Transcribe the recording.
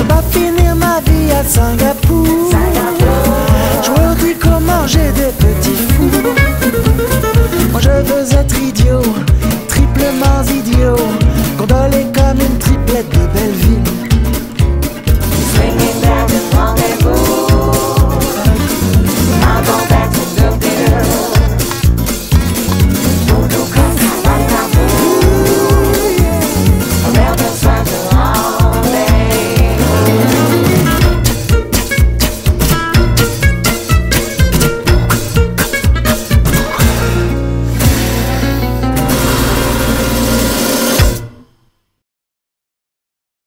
Va finir ma vie à Singapour. Je redis comment j'ai des petits fous. Moi je veux être idiot, triplement idiot, gondolé comme une triplette de Belleville.